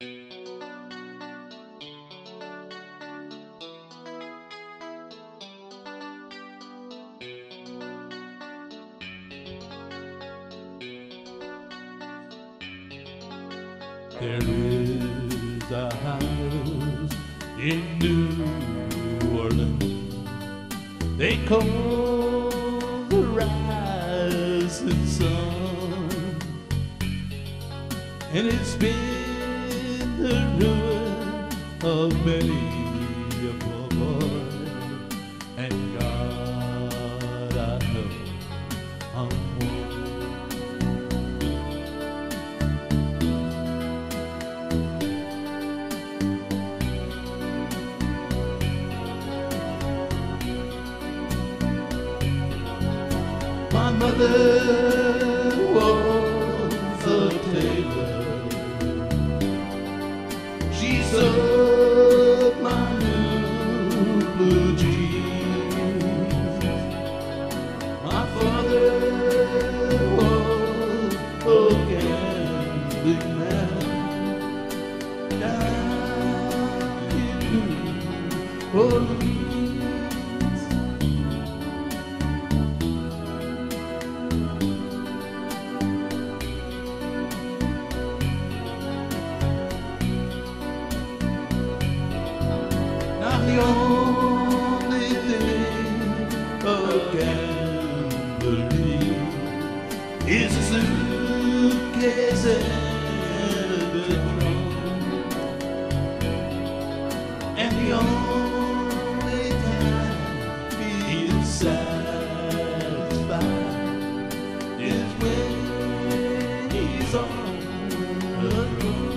There is a house in New Orleans they call the rising sun, and it's been the ruin of many a poor boy, and God, I know I'm one. My mother was a tailor. She sewed my new blue jeans. My father was a gambling man down in New Orleans. The only thing a gambler needs is a suitcase and a trunk, and the only time he is satisfied is when he's on the road.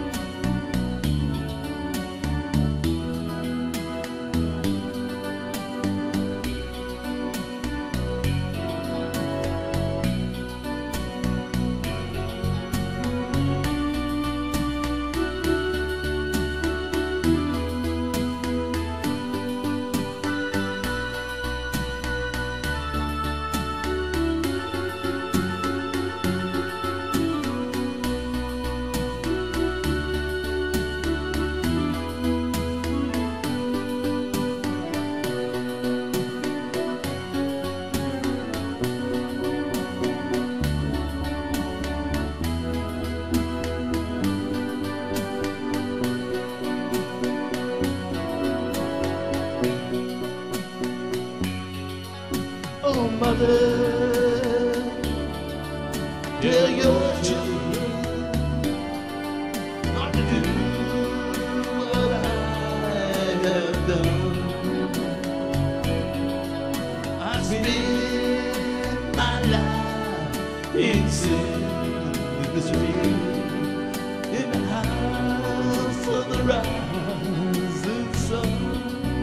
Oh, mother, tell your children not to do what I have done. I spent my life in sin and misery in the house of the rising sun.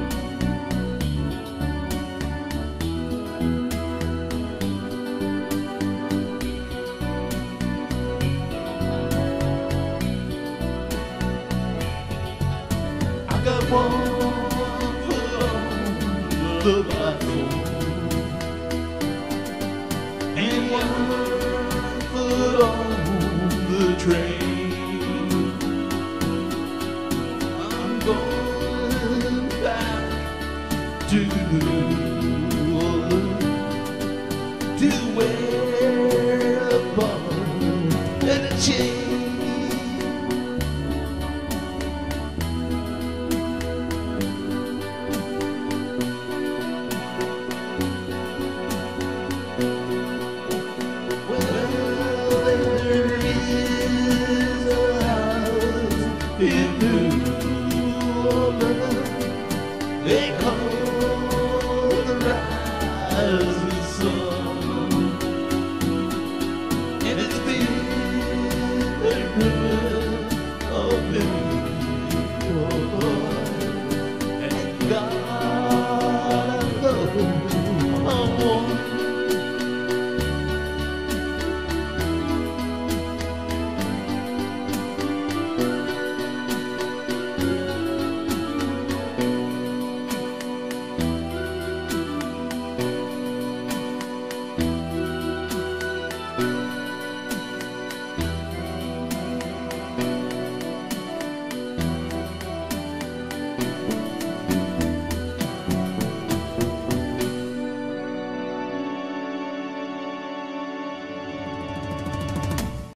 I got one foot on the platform and one foot on the train.